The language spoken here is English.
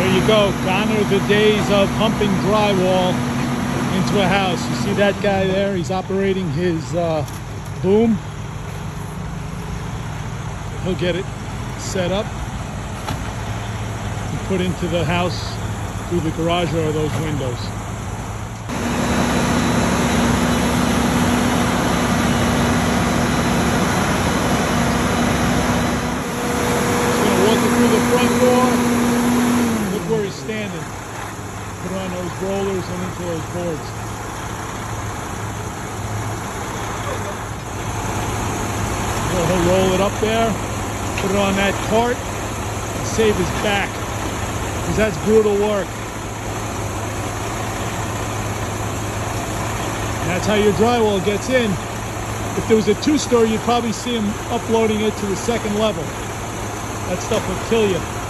There you go. Gone are the days of humping drywall into a house. You see that guy there? He's operating his boom. He'll get it set up and put into the house through the garage or those windows. He's going to walk it through the front door. Look where he's standing. Put on those rollers and into those boards. He'll roll it up there, put it on that cart, and save his back, because that's brutal work. And that's how your drywall gets in. If there was a two-story, you'd probably see him uploading it to the second level. That stuff will kill you.